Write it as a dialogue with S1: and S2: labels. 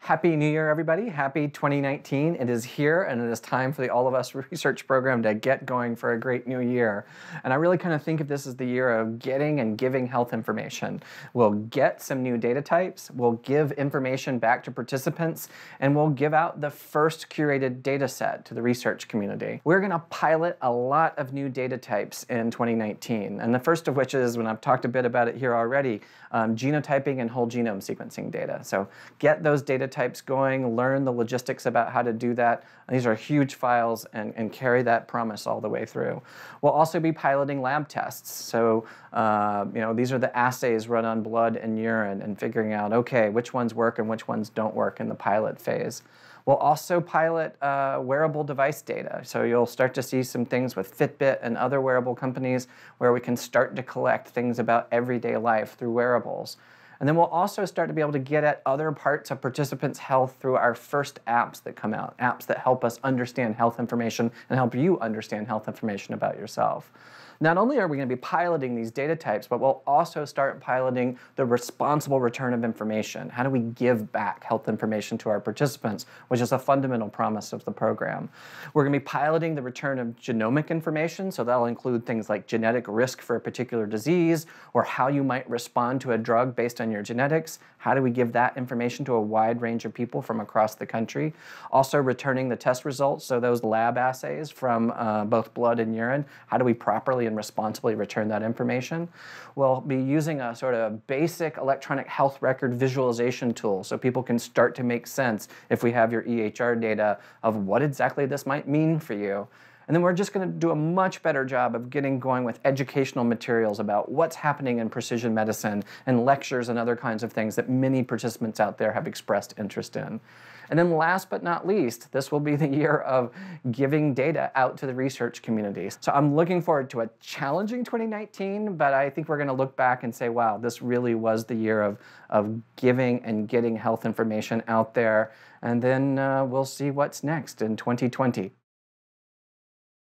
S1: Happy New Year, everybody. Happy 2019. It is here, and it is time for the All of Us research program to get going for a great new year. And I really kind of think of this as the year of getting and giving health information. We'll get some new data types, we'll give information back to participants, and we'll give out the first curated data set to the research community. We're going to pilot a lot of new data types in 2019, and the first of which is, when I've talked a bit about it here already, genotyping and whole genome sequencing data. So get those data types going, learn the logistics about how to do that. These are huge files and carry that promise all the way through. We'll also be piloting lab tests. So these are the assays run on blood and urine and figuring out, okay, which ones work and which ones don't work in the pilot phase. We'll also pilot wearable device data. So you'll start to see some things with Fitbit and other wearable companies where we can start to collect things about everyday life through wearables. And then we'll also start to be able to get at other parts of participants' health through our first apps that come out, apps that help us understand health information and help you understand health information about yourself. Not only are we going to be piloting these data types, but we'll also start piloting the responsible return of information. How do we give back health information to our participants, which is a fundamental promise of the program. We're going to be piloting the return of genomic information, so that'll include things like genetic risk for a particular disease, or how you might respond to a drug based on your genetics. How do we give that information to a wide range of people from across the country? Also returning the test results, so those lab assays from both blood and urine. How do we properly and responsibly return that information? We'll be using a sort of basic electronic health record visualization tool so people can start to make sense, if we have your EHR data, of what exactly this might mean for you. And then we're just going to do a much better job of getting going with educational materials about what's happening in precision medicine and lectures and other kinds of things that many participants out there have expressed interest in. And then last but not least, this will be the year of giving data out to the research community. So I'm looking forward to a challenging 2019, but I think we're going to look back and say, wow, this really was the year of giving and getting health information out there. And then we'll see what's next in 2020.